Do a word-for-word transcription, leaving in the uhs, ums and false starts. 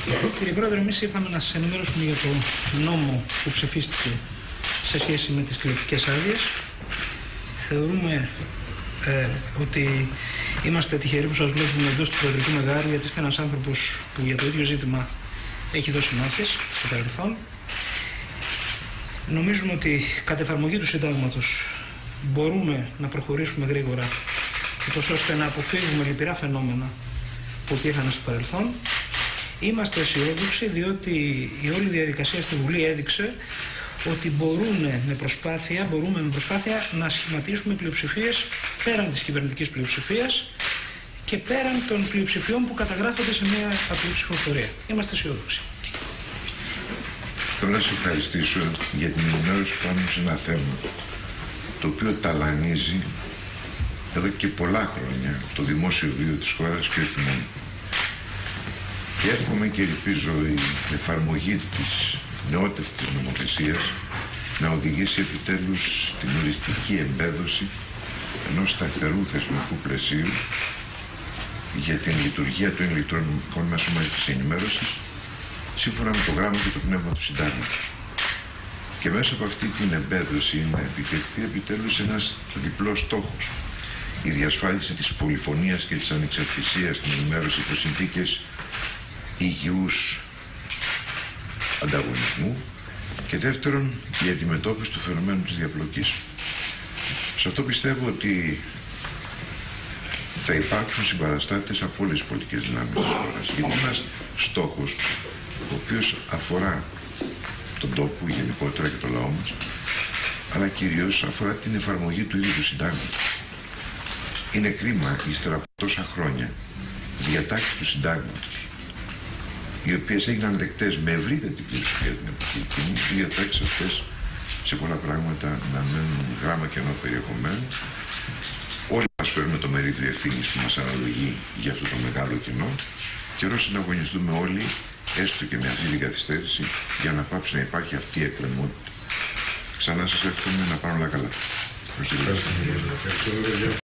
Κύριε Πρόεδρε, εμείς ήρθαμε να σας ενημερώσουμε για το νόμο που ψηφίστηκε σε σχέση με τις τηλεοπτικές άδειες. Θεωρούμε ε, ότι είμαστε τυχεροί που σας βλέπουμε εντός του Προεδρικού Μεγάρου, γιατί είστε ένας άνθρωπος που για το ίδιο ζήτημα έχει δώσει μάχες στο παρελθόν. Νομίζουμε ότι κατ' εφαρμογή του συντάγματος μπορούμε να προχωρήσουμε γρήγορα, ούτως ώστε να αποφύγουμε λυπηρά φαινόμενα που υπήρχαν στο παρελθόν. Είμαστε αισιόδοξοι, διότι η όλη διαδικασία στη Βουλή έδειξε ότι μπορούν με προσπάθεια, μπορούμε με προσπάθεια να σχηματίσουμε πλειοψηφίες πέραν της κυβερνητικής πλειοψηφίας και πέραν των πλειοψηφιών που καταγράφονται σε μια απλή ψηφοφορία. Είμαστε αισιόδοξοι. Θέλω να σας ευχαριστήσω για την ενημέρωση πάνω σε ένα θέμα το οποίο ταλανίζει εδώ και πολλά χρόνια το δημόσιο βίο της χώρας και όχι μόνο. Και εύχομαι και ελπίζω η εφαρμογή της νεότευτης νομοθεσίας να οδηγήσει επιτέλους την οριστική εμπέδωση ενός σταθερού θεσμικού πλαισίου για την λειτουργία των ηλεκτρονικών μέσων μαζικής ενημέρωσης σύμφωνα με το γράμμα και το πνεύμα του συντάγματος. Και μέσα από αυτή την εμπέδωση να επιτευχθεί επιτέλους ένας διπλός στόχος. Η διασφάλιση της πολυφωνίας και της ανεξαρτησίας στην ενημέρωση προς συνθήκες υγιούς ανταγωνισμού και δεύτερον η αντιμετώπιση του φαινομένου της διαπλοκής. Σε αυτό πιστεύω ότι θα υπάρξουν συμπαραστάτες από όλες τις πολιτικές δυνάμεις της χώρας. Είναι ένας στόχος ο οποίος αφορά τον τόπο γενικότερα και το λαό μας, αλλά κυρίως αφορά την εφαρμογή του ίδιου του συντάγματος. Είναι κρίμα ύστερα από τόσα χρόνια διατάξεις του συντάγματος, οι οποίες έγιναν δεκτές με ευρύτερη πλειοψηφία την εποχή εκείνη, οι διατάξεις αυτές σε πολλά πράγματα να μένουν γράμμα κενό περιεχομένου. Όλοι μας φέρουμε το μερίδιο ευθύνης που μας αναλογεί για αυτό το μεγάλο κοινό. Καιρός συναγωνιστούμε όλοι, έστω και με αυτή την καθυστέρηση, για να πάψει να υπάρχει αυτή η εκκρεμότητα. Ξανά σας εύχομαι να πάνε όλα καλά. Ευχαριστώ.